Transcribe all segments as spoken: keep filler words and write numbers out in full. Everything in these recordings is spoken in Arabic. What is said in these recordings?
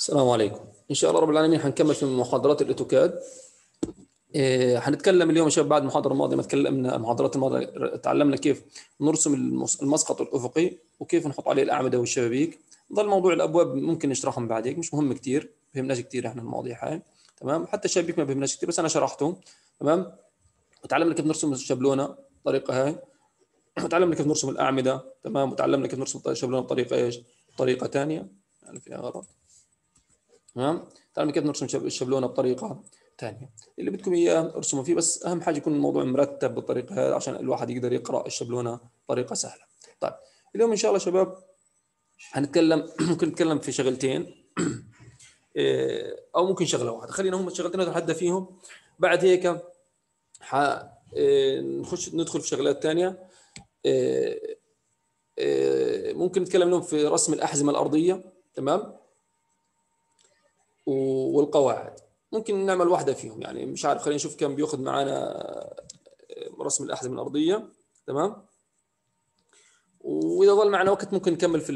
السلام عليكم. إن شاء الله رب العالمين حنكمل في محاضرات الأوتوكاد. إيه، حنتكلم اليوم يا شباب بعد المحاضرة الماضية ما تكلمنا المحاضرات الماضية تعلمنا كيف نرسم المس- المسقط الأفقي وكيف نحط عليه الأعمدة والشبابيك. ضل موضوع الأبواب ممكن نشرحهم بعدين، مش مهم كتير، بهمناش كتير احنا المواضيع هاي. تمام، حتى الشبابيك ما بهمناش كتير بس أنا شرحته. تمام، وتعلمنا كيف نرسم الشبلونة الطريقة هاي، وتعلمنا كيف نرسم الأعمدة. تمام، وتعلمنا كيف نرسم الشبلونة بطريقة إيش؟ طريقة ثانية يعني فيها غلط. تمام، تعلمنا كيف نرسم شب- الشبلونه بطريقه ثانيه. اللي بدكم اياه ارسموا فيه، بس اهم حاجه يكون الموضوع مرتب بالطريقه هذه عشان الواحد يقدر يقرا الشبلونه بطريقه سهله. طيب اليوم ان شاء الله شباب هنتكلم ممكن نتكلم في شغلتين إيه، او ممكن شغله واحده. خلينا هم الشغلتين نتحدى فيهم، بعد هيك ح إيه، نخش ندخل في شغلات ثانيه. إيه، إيه، ممكن نتكلم لهم في رسم الاحزمه الارضيه. تمام، والقواعد ممكن نعمل واحدة فيهم، يعني مش عارف، خلينا نشوف كم بياخذ معنا رسم الأحزمة الأرضية. تمام، وإذا ظل معنا وقت ممكن نكمل في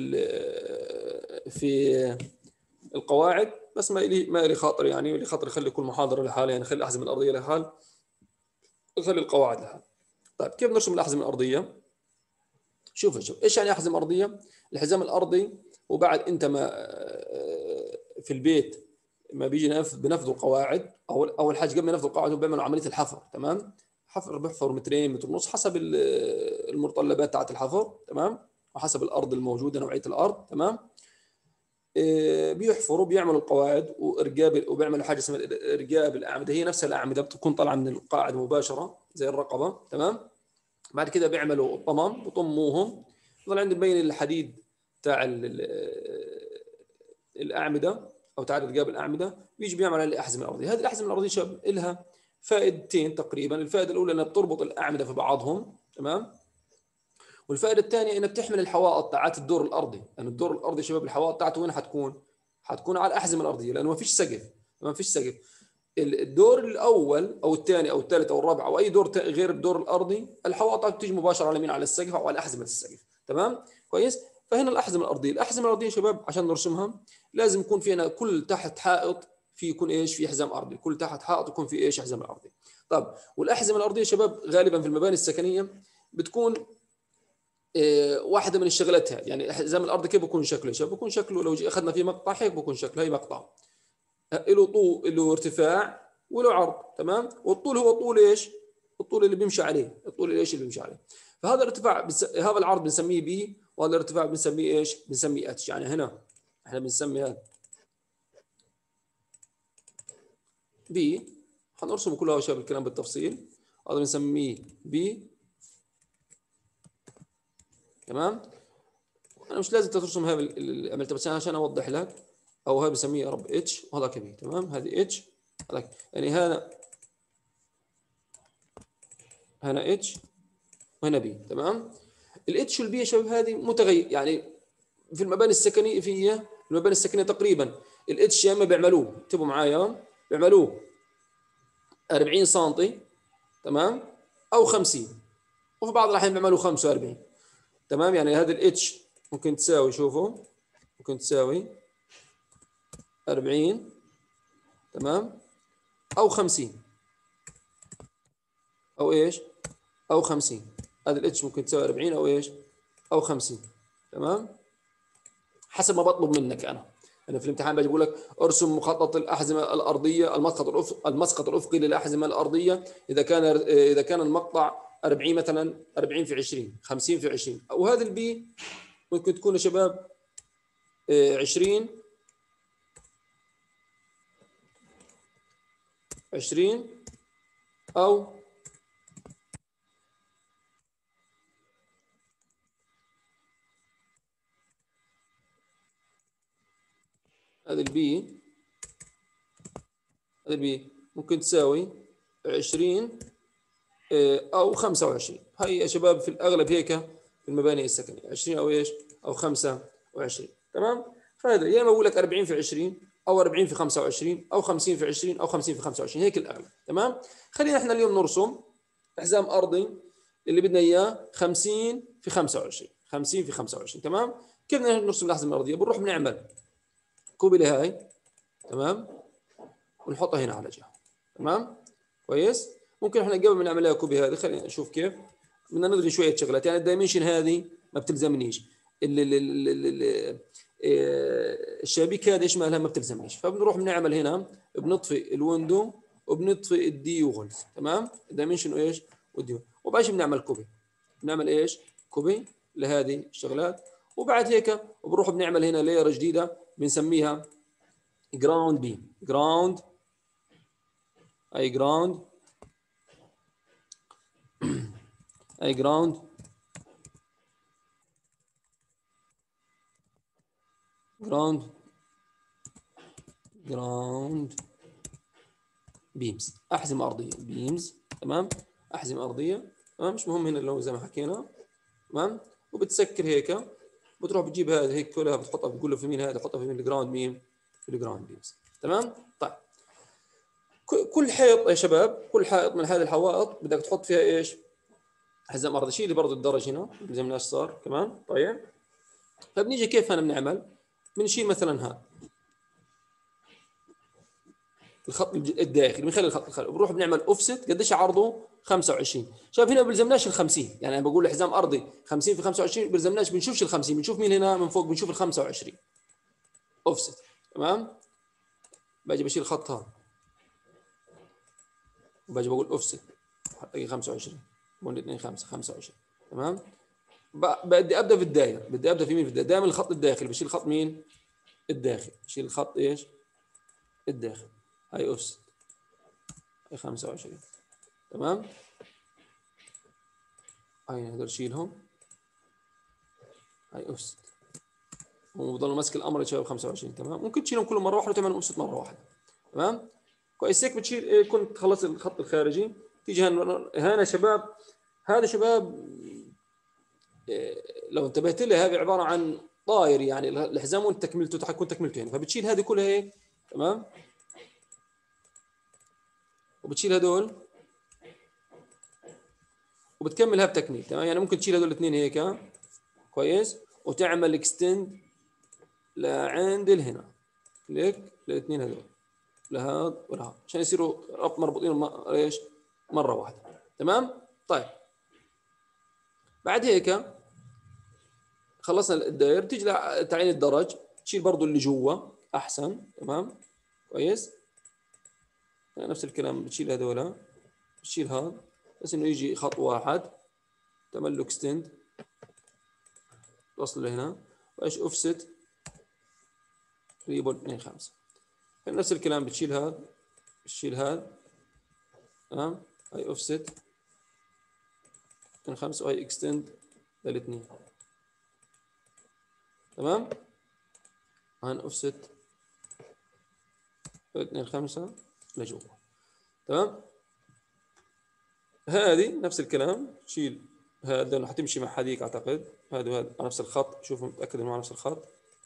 في القواعد، بس ما لي ما لي خاطر، يعني لي خاطر يخلي كل محاضرة لحالها، يعني خلي الأحزمة الأرضية لحال وخلي القواعد لحال. طيب كيف نرسم الأحزمة الأرضية؟ شوف شوف ايش يعني أحزمة أرضية؟ الحزام الأرضي، وبعد أنت ما في البيت ما بيجي نفذ بنفذوا القواعد، اول اول حاجه قبل ما ينفذوا القواعد بيعملوا عمليه الحفر. تمام، حفر بيحفر مترين متر ونص حسب المتطلبات تاعت الحفر. تمام، وحسب الارض الموجوده نوعيه الارض. تمام، بيحفروا بيعملوا القواعد وارجاب، وبيعملوا حاجه اسمها ارجاب الاعمده، هي نفسها الاعمده بتكون طالعه من القاعده مباشره زي الرقبه. تمام، بعد كده بيعملوا الطمم بطموهم، ضل عندهم مبين الحديد تاع الاعمده او تعرض جاب الاعمده، بيجي بيعمل على الاحزمه الارضيه. هذه الاحزمه الارضيه شباب لها فائدتين تقريبا. الفائده الاولى انها بتربط الاعمده في بعضهم. تمام، والفائده الثانيه انها بتحمل الحوائط تاعت الدور الارضي، لان يعني الدور الارضي شباب الحوائط تاعته وين حتكون؟ حتكون على الاحزمه الارضيه لانه ما فيش سقف. ما فيش سقف. الدور الاول او الثاني او الثالث او الرابع او اي دور غير الدور الارضي، الحوائط بتيجي مباشره على مين؟ على السقف او على احزمه السقف. تمام كويس. فهنا الاحزمه الارضيه، الاحزمه الارضيه شباب عشان نرسمها لازم يكون فينا كل تحت حائط في يكون ايش؟ في حزام ارضي، كل تحت حائط يكون في ايش؟ حزام ارضي. طب والاحزمه الارضيه شباب غالبا في المباني السكنيه بتكون إيه واحده من الشغلات هذه. يعني حزام الارضي كيف بيكون شكله؟ شباب بيكون شكله لو اخذنا فيه مقطع هيك بيكون شكله، هي مقطع له طول له ارتفاع وله عرض. تمام، والطول هو طول ايش؟ الطول اللي بيمشي عليه، الطول اللي ايش اللي بيمشي عليه. فهذا الارتفاع بس... هذا العرض بنسميه بي، وهذا الارتفاع بنسميه ايش؟ بنسميه اتش. يعني هنا احنا بنسمي هذا بي، حنرسمه كله يا شباب الكلام بالتفصيل. هذا بنسميه بي. تمام، انا مش لازم ترسم هذا اللي عملته، بس انا عشان اوضح لك. او هذا بنسميه يا رب اتش وهذا كبي. تمام، هذه اتش يعني هذا هنا اتش وهنا بي. تمام، الاتش والبي يا شباب هذه متغير، يعني في المباني السكنيه في المباني السكنيه تقريبا الاتش يا اما بيعملوه، اكتبوا معايا، بيعملوه أربعين سم. تمام، او خمسين، وفي بعض الاحيان بيعملوا خمسة وأربعين. تمام، يعني هذا الاتش ممكن تساوي، شوفوا، ممكن تساوي أربعين. تمام، او خمسين، او ايش؟ او خمسين. هذا الاتش ممكن تساوي أربعين او ايش؟ او خمسين. تمام، حسب ما بطلب منك انا. انا في الامتحان باجي بقول لك ارسم مخطط الاحزمه الارضيه، المسقط الافقي المسقط الافقي للاحزمه الارضيه اذا كان اذا كان المقطع أربعين مثلا، أربعين في عشرين، خمسين في عشرين. وهذا البي ممكن تكون يا شباب عشرين عشرين او هذا البي هذا البي ممكن تساوي عشرين او خمسة وعشرين. هاي يا شباب في الاغلب هيك في المباني السكنيه عشرين او ايش؟ او خمسة وعشرين. تمام، فهذا يا اما بقول لك أربعين في عشرين او أربعين في خمسة وعشرين او خمسين في عشرين او خمسين في خمسة وعشرين، هيك الاغلب. تمام، خلينا احنا اليوم نرسم حزام ارضي اللي بدنا اياه خمسين في خمسة وعشرين، خمسين في خمسة وعشرين. تمام، كيف بدنا نرسم الاحزمه الارضيه؟ بنروح بنعمل كوبي لهاي. تمام، ونحطها هنا على جهه. تمام كويس. ممكن احنا قبل ما نعملها كوبي هذه خلينا نشوف كيف. بدنا نلغي شويه شغلات، يعني الدايمنشن هذه ما بتلزمنيش، ال ال ال ال ال الشبابيك هذه ايش مالها ما بتلزمنيش، فبنروح بنعمل هنا بنطفي الويندو وبنطفي الدي وغلز. تمام، الدايمنشن وايش والدي، وبعدين بنعمل كوبي، بنعمل ايش كوبي لهذه الشغلات. وبعد هيك بنروح بنعمل هنا لاير جديده بنسميها جراوند بيم. جراوند اي جراوند اي جراوند جراوند جراوند بيمز، احزمه ارضيه بيمز. تمام، احزمه ارضيه. تمام، مش مهم هنا اللون زي ما حكينا. تمام، وبتسكر هيك، بتروح بتجيب هذا هيك كلها بتحطها، بتقول له في مين هذا، تحطها في مين الجراوند بيم، في الجراوند بيمز. تمام. طيب كل حيط يا شباب، كل حائط من هذه الحوائط بدك تحط فيها ايش؟ حزام ارضي. شيل برضه الدرج هنا زي ما صار كمان. طيب فبنيجي كيف هنا بنعمل؟ بنشيل مثلا هذا الخط الداخلي، بنخلي الخط الخارجي، بنروح بنعمل اوفست. قديش عرضه؟ خمسة وعشرين. شايف هنا ما بيلزمناش ال خمسين، يعني انا بقول حزام ارضي خمسين في خمسة وعشرين، بيلزمناش بنشوفش ال خمسين، بنشوف مين هنا من فوق، بنشوف ال خمسة وعشرين اوفست. تمام، باجي بشيل الخط هذا وباجي بقول اوفست حطي خمسة وعشرين، بقول اثنين خمسة خمسة وعشرين. تمام، بدي ابدا في الدائره، بدي ابدا في مين؟ في الدائره دائما الخط الداخلي، بشيل الخط مين؟ الداخل، بشيل الخط ايش؟ الداخل. هاي اوفست هاي خمسة وعشرين. تمام، هاي هذول شيلهم، هاي اوفست، وبضل ماسك الامر يا شباب خمسة وعشرين. تمام، ممكن تشيلهم كلهم مره واحده وتعمل اوفست مره واحده. تمام كويس. هيك بتشيل إيه، كنت خلصت الخط الخارجي. تيجي هنا هنا شباب، هذا شباب إيه، لو انتبهت لي هذه عباره عن طاير، يعني الحزام وانت تكملته حتكون تكملته هنا، فبتشيل هذه كلها هيك. تمام، وبتشيل هدول وبتكملها بتكميل. تمام، يعني ممكن تشيل هدول الاثنين هيك كويس، وتعمل اكستند لعند هنا، كليك الاثنين هذول لهذا ولهذا عشان يصيروا ربط مربوطين ايش؟ مره واحده. تمام. طيب بعد هيك خلصنا الداير، تيجي لتعيين الدرج، تشيل برضو اللي جوا احسن. تمام كويس، نفس الكلام بتشيل هذول، بتشيل هذا بس انه يجي خط واحد، تعمل له اكستند توصل لهنا، وايش اوفست ريبون اثنين خمسة. نفس الكلام بتشيل هذا، بتشيل هذا. تمام، هاي اوفست اثنين خمسة وهي اكستند للاثنين. تمام، هان اوفست اثنين خمسة لجوا. تمام، هذه نفس الكلام، تشيل هذا لانه حتمشي مع هذيك اعتقد، هذا وهذا على نفس الخط، شوفوا متاكد انه على نفس الخط،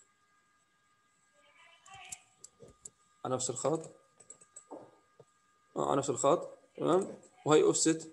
على نفس الخط، اه على نفس الخط. تمام، وهي اوفست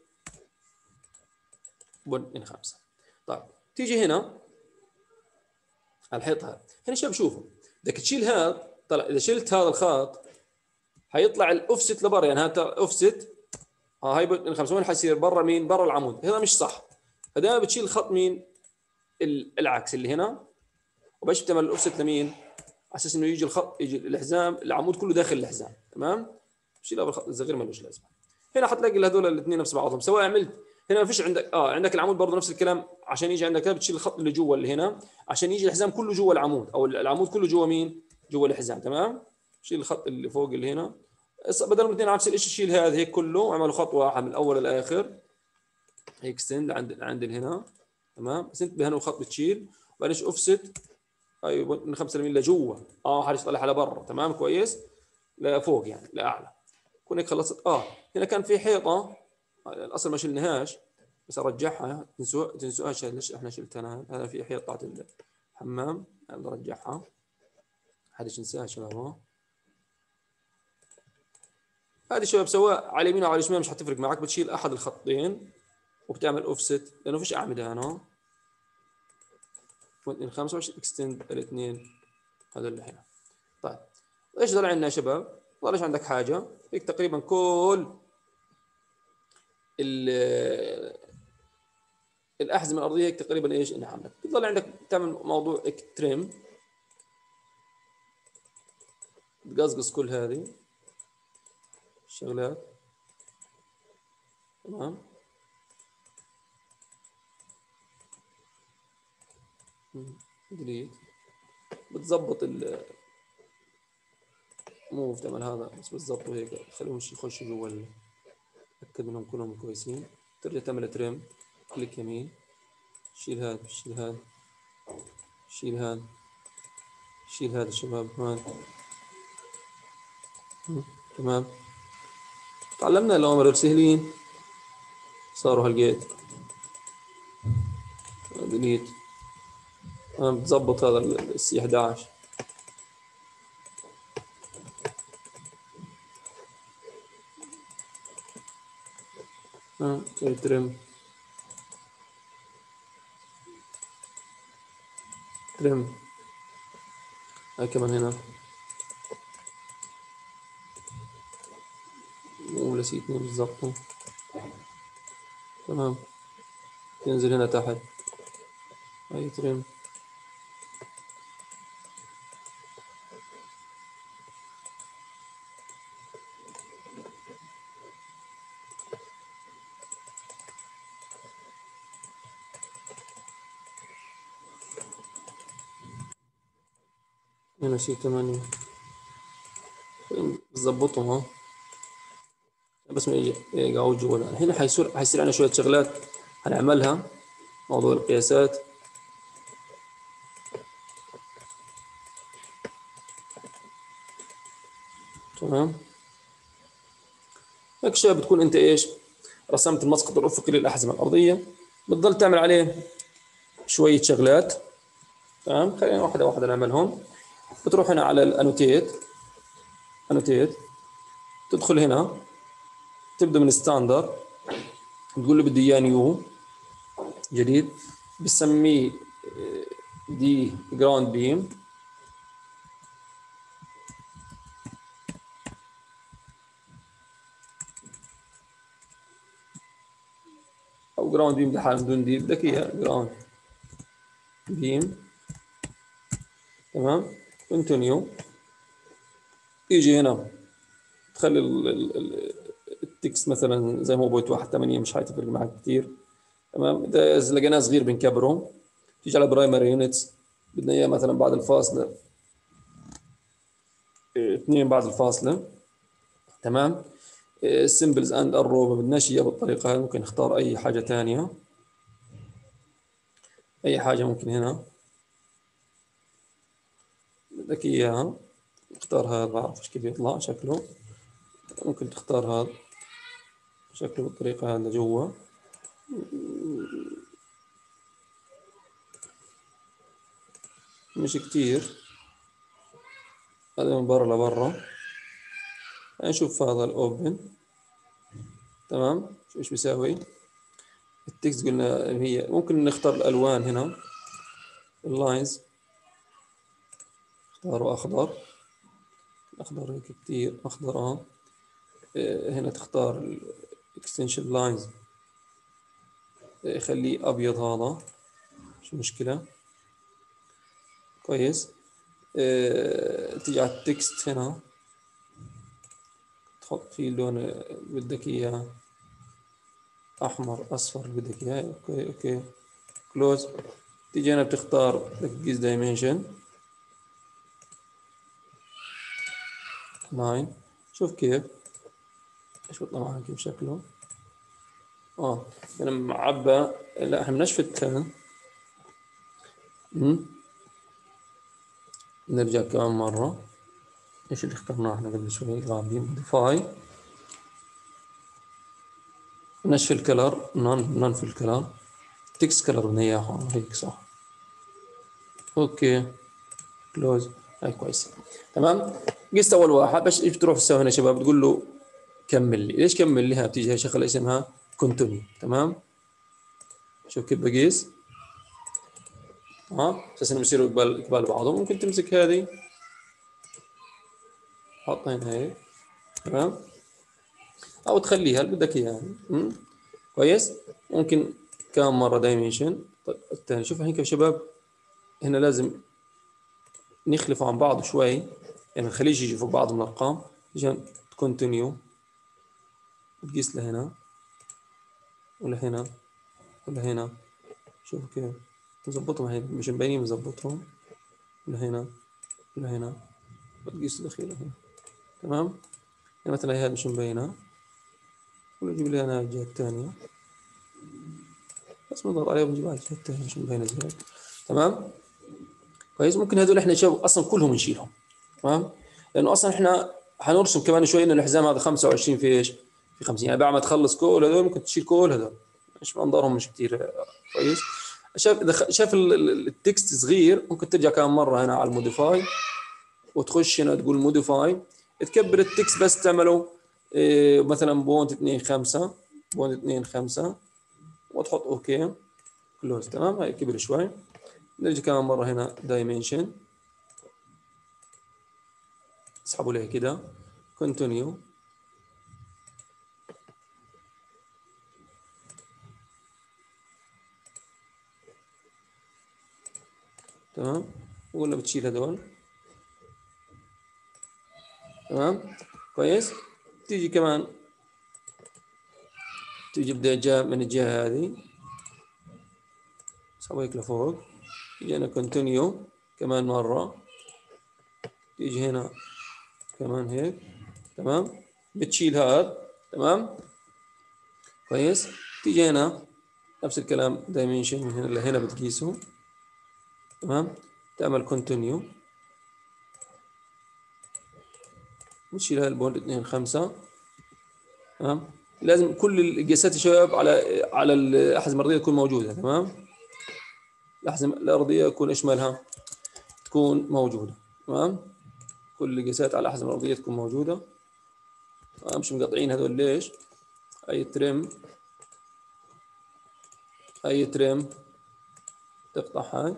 اثنين خمسة. طيب تيجي هنا على الحيط هذا، هنا شوف شوفوا بدك تشيل هذا، طلع اذا شلت هذا الخط حيطلع الاوفست لبرا، يعني هذا اوفست اه هاي اثنين خمسة، وين حيصير؟ برا مين؟ برا العمود. هذا مش صح، فدائما بتشيل الخط مين؟ العكس اللي هنا، وبايش بتعمل الاوفست لمين؟ على اساس انه يجي الخط، يجي الحزام العمود كله داخل الحزام. تمام، بشيلها بالخط الصغير مالوش لازمه. هنا حتلاقي هذول الاثنين نفس بعضهم، سواء عملت هنا ما فيش عندك اه عندك العمود برضه نفس الكلام، عشان يجي عندك بتشيل الخط اللي جوا اللي هنا عشان يجي الحزام كله جوا العمود، او العمود كله جوا مين؟ جوا الحزام. تمام، شيل الخط اللي فوق اللي هنا، بدل ما الاثنين نفس الشيء شيل هذا هيك كله واعملوا خط واحد من الاول للاخر، هيك ستند عند عند هنا. تمام، بس انتبه هنا الخط بتشيل، وبعدين اوفست ايوه من خمسة مللي لجوا، اه حارس طالع على برا. تمام كويس، لفوق يعني لاعلى. كون هيك خلصت. اه هنا كان في حيطه الاصل ما شلناهاش، بس ارجعها، تنسوا تنسوهاش ليش احنا شلتها. هذا في حيطه بتاعت الحمام، يلا رجعها، حدش ينساها شباب. هذه شباب سواء على اليمين او على الشمال مش حتفرق معك، بتشيل احد الخطين وبتعمل اوفست لانه فيش اعمده هنا، اثنين خمسة اكستند الاثنين هذول اللي هنا. طيب ايش ضل عندنا يا شباب؟ ضلش عندك حاجه هيك تقريبا كل الاحزمه الارضيه هيك تقريبا ايش انها عندك. بضل عندك تعمل موضوع تريم، تقصقص كل هذه الشغلات. تمام. ديليت. بتظبط الموف تعمل هذا بس بالضبط وهيك تخليهم يخشوا جوا، تأكد انهم كلهم كويسين. ترجع تعمل تريم، كليك يمين، شيل هذا، شيل هذا، شيل هذا، شيل هذا الشباب هون. تمام. تعلمنا الأوامر السهلين صاروا هالجيت. ديليت. بتظبط هذا السي احد عشر. اه ترم ترم. هاي كمان هنا مو سي اثنين بالضبط. تمام. تنزل هنا تحت هاي ترم. هنا شي ثمانية بظبطهم ها بس ما يجي يقعد جوا. هنا حيصير حيصير عندنا شوية شغلات هنعملها. موضوع القياسات. تمام. هيك شوية بتكون انت ايش رسمت المسقط الافقي للاحزمة الارضية. بتضل تعمل عليه شوية شغلات. تمام. خلينا واحدة واحدة نعملهم. بتروح هنا على الانوتيت، انوتيت، تدخل هنا تبدا من ستاندر، تقول له بدي اياه نيو جديد، بسميه دي جراوند بيم. او جراوند بيم لحاله بدون دي بدك اياه جراوند بيم. تمام. كونتينيو. تيجي هنا تخلي التكست مثلا زي ما هو بوينت واحد ثمانية مش حتفرق معك كثير. تمام. اذا لقيناه صغير بنكبره. تيجي على برايمري يونتس بدنا اياه مثلا بعد الفاصله اثنين بعد الفاصله. تمام. سيمبلز اند ارو ما بدناش اياه بالطريقه هاي، ممكن نختار اي حاجه ثانيه. اي حاجه ممكن هنا بدك اياها. اختار هذا، بعرفش كيف يطلع شكله. ممكن تختار هذا شكله بالطريقه هذا جوا. مش كتير. هذا من برا لبرا. نشوف هذا الاوبن. تمام. شو ايش بيساوي التكست؟ قلنا هي ممكن نختار الالوان هنا. اللاينز اختاروا اخضر. اخضر هيك كتير اخضر اه. هنا تختار الاكستنشن لاينز خليه ابيض هذا مش مشكله. كويس. اه تيجي على التكست هنا تحط فيه اللون اللي بدك اياه، احمر اصفر اللي بدك اياه. اوكي اوكي كلوز. تيجي هنا بتختار بدك تقيس دايمنشن تسعة. شوف كيف ايش بيطلع معك كيف شكله. اه انا معبى. لا احنا بدناش فتان. نرجع كمان مرة. ايش اللي اخترناه احنا قبل شوي؟ غامقين. موديفاي. نشف الكلر. نون نون في الكلر. تكست كلر بدنا اياه هيك صح. اوكي كلوز. هاي كويس. تمام. قست اول واحد. باش ايش بتروح تسوي هنا يا شباب؟ بتقول له كمل لي. ليش كمل لي؟ ها بتيجي هي شغله اسمها كونتينيو. تمام. شوف كيف بقيس. ها اساس انهم يصيروا قبال قبال بعضهم. ممكن تمسك هذه حط هنا هيك تمام، او تخليها اللي بدك اياها يعني. كويس. ممكن كم مره دايمنشن. طيب الثاني شوف الحين كيف شباب، هنا لازم نخلفوا عن بعض شوي، يعني نخليش يجي فوق بعض من الارقام عشان كونتينيو، تقيس لهنا ولهنا ولهنا. شوف كيف نظبطهم، هين مش مبينين نظبطهم لهنا لهنا، وتقيس الأخيرة هنا تمام. يعني مثلا هي مش مبينة، ونجيب لي أنا الجهة الثانية، بس بنضغط عليها ونجيب على الجهة الثانية مش مبينة زي هيك تمام. كويس. ممكن هذول احنا شوف اصلا كلهم نشيلهم تمام، لانه اصلا احنا حنرسم كمان شوي ان الحزام هذا خمسة وعشرين في ايش؟ في خمسين، يعني بعد ما تخلص كل هذول ممكن تشيل كل هذول، مش منظرهم مش كثير كويس. شاف اذا شاف التكست صغير ممكن ترجع كمان مره هنا على الموديفاي، وتخش هنا تقول موديفاي، تكبر التكست بس تعمله إيه مثلا بونت اثنين خمسة، بونت اثنين خمسة، وتحط اوكي كلوز تمام. هاي كبر شوي. نرجع كمان مره هنا دايمنشن، اسحبوا ليه كده كونتينيو تمام، وقلنا بتشيل هذول تمام. كويس. تيجي كمان تيجي بدأ جاء من الجهة هذه، سوي هيك لفوق، تيجي هنا كونتينيو كمان مرة، تيجي هنا كمان هيك تمام، بتشيل هذا تمام. كويس. تيجي هنا نفس الكلام دايمنشن من هنا لهنا بتقيسه تمام، تعمل كونتينيو، بتشيل هاي البوند اثنين خمسة تمام. لازم كل القياسات يا شباب على على الأحزمة الأرضية تكون موجودة تمام. الأحزمة الأرضية يكون إيش مالها؟ تكون موجودة تمام. كل القياسات على الأحزمة الأرضية تكون موجودة. مش مقطعين هذول ليش؟ أي ترم أي ترم تقطع هاي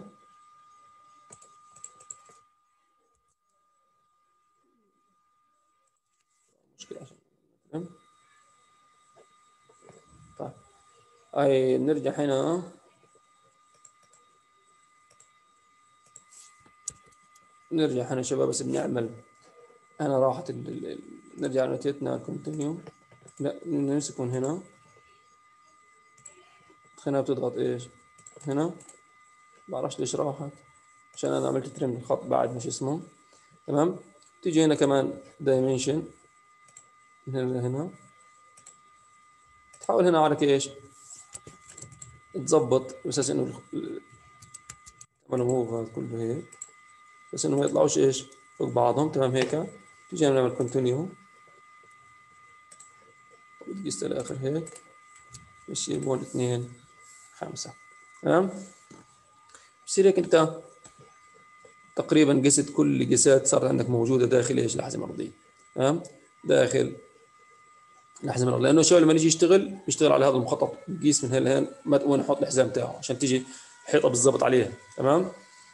مشكلة عشان ترم. طيب أي نرجع هنا، نرجع هنا شباب بس بنعمل هنا راحت ال... ال... نرجع لنتيتنا كونتينيو، لا نمسك من هنا، هنا بتضغط ايش؟ هنا بعرفش ليش راحت، عشان انا عملت ترم الخط بعد مش اسمه تمام. تيجي هنا كمان دايمنشن من هنا لهنا، تحاول هنا على ايش؟ تظبط بس انه تعمل موف هذا كله هيك، بس انه ما يطلعوش ايش؟ فوق بعضهم تمام هيك. تيجي هنا نعمل كونتينيو، وتقيس للاخر هيك، بصير بون اثنين خمسة تمام. بصير هيك انت تقريبا قست كل القياسات صارت عندك موجوده داخل ايش؟ الاحزمه الارضيه تمام، داخل الاحزمه الارضيه. لانه الشباب لما يجي يشتغل يشتغل على هذا المخطط، يقيس من هنا لهين وين يحط الحزام تاعه عشان تيجي حيطه بالضبط عليها تمام.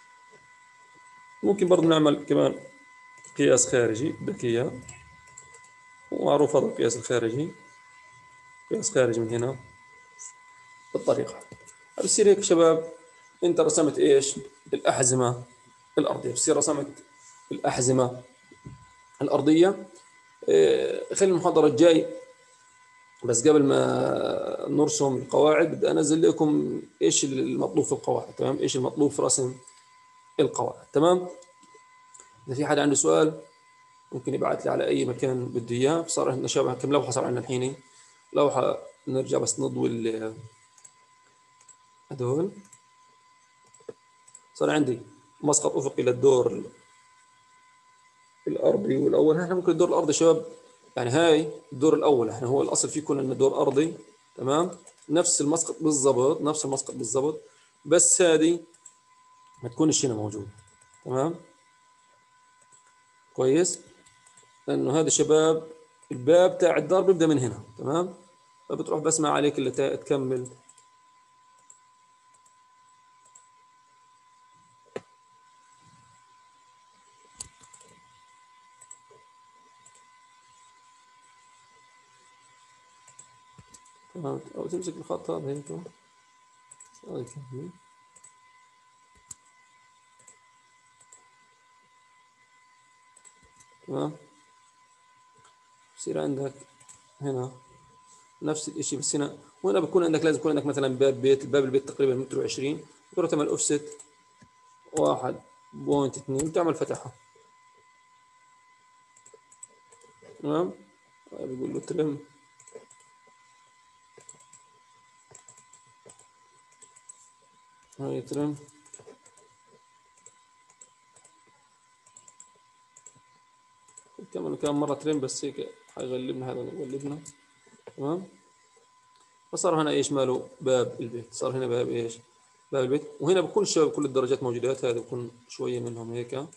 ممكن برضه نعمل كمان قياس خارجي بدك اياه، ومعروف هذا القياس الخارجي، قياس خارجي من هنا بالطريقه. بصير هيك شباب انت رسمت ايش؟ الاحزمه الارضيه. بصير رسمت الاحزمه الارضيه. إيه، خلي المحاضره الجاي بس قبل ما نرسم القواعد بدي انزل لكم ايش المطلوب في القواعد تمام، ايش المطلوب في رسم القواعد تمام. اذا في حدا عنده سؤال ممكن يبعث لي على اي مكان بده اياه. صار عندنا شباب كم لوحه صار عندنا الحين، لوحه نرجع بس نضوي هذول. صار عندي مسقط افقي للدور الارضي والاول. احنا ممكن الدور الارضي شباب يعني هاي الدور الاول، احنا هو الاصل فيه يكون عندنا دور ارضي تمام، نفس المسقط بالضبط، نفس المسقط بالضبط، بس هذه ما تكونش هنا موجود تمام. كويس. لانه هذا شباب الباب تاع الدار بيبدا من هنا تمام، فبتروح بس ما عليك الا تكمل تمام، او تمسك الخط هذا هيك هيك. تمام، بصير عندك هنا نفس الشيء، بس هنا وهنا بكون عندك لازم يكون عندك مثلا باب بيت، الباب البيت تقريبا متر وعشرين، بتروح تعمل اوفست واحد بوينت اثنين بتعمل فتحة. تمام، بيقول له ترم، هاي ترم، كمان كم مرة ترم بس هيك حيغلبنا هذا يغلبنا. تمام، فصار هنا ايش ماله باب البيت، صار هنا باب ايش باب البيت. وهنا بكون الشباب كل الدرجات موجودات، هذا بكون شوية منهم هيك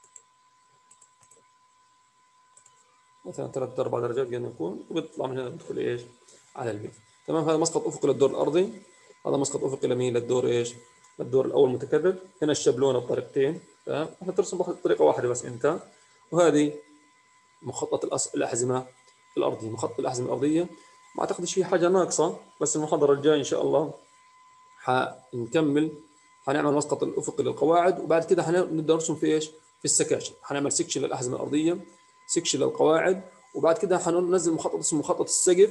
مثلا ثلاث اربع درجات قد يكون، وبيطلع من هنا بدخل ايش على البيت. تمام، هذا مسقط افقي للدور الارضي، هذا مسقط افقي لمين للدور ايش للدور الاول متكرر. هنا الشبلونه بطريقتين. تمام، احنا ترسم بطريقه واحده بس انت. وهذه مخطط الأص... الاحزمه الارضيه، مخطط الاحزمه الارضيه. ما اعتقد شيء حاجه ناقصه، بس المحاضره الجايه ان شاء الله حنكمل، حنعمل مسقط الافقي للقواعد، وبعد كده حنبدا نرسم في ايش في السكاشن. حنعمل سكشن للاحزمه الارضيه، سكشن للقواعد، وبعد كده حننزل مخطط اسمه مخطط السقف،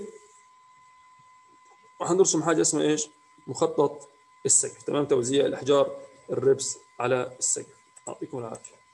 وحنرسم حاجه اسمها ايش مخطط السقف. تمام، توزيع الاحجار الربس على السقف. يعطيكم العافيه.